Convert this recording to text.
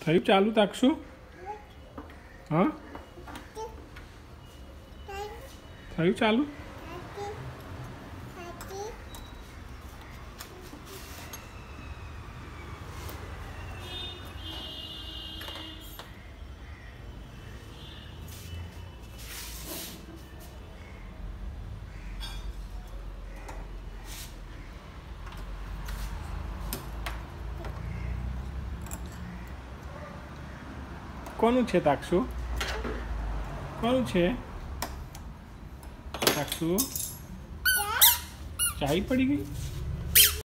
થયું ચાલુ તાક્ષુ? હા થયું ચાલુ? કોનું છે તાક્ષુ? કોનું છે તાક્ષુ? ચાય પડી ગઈ?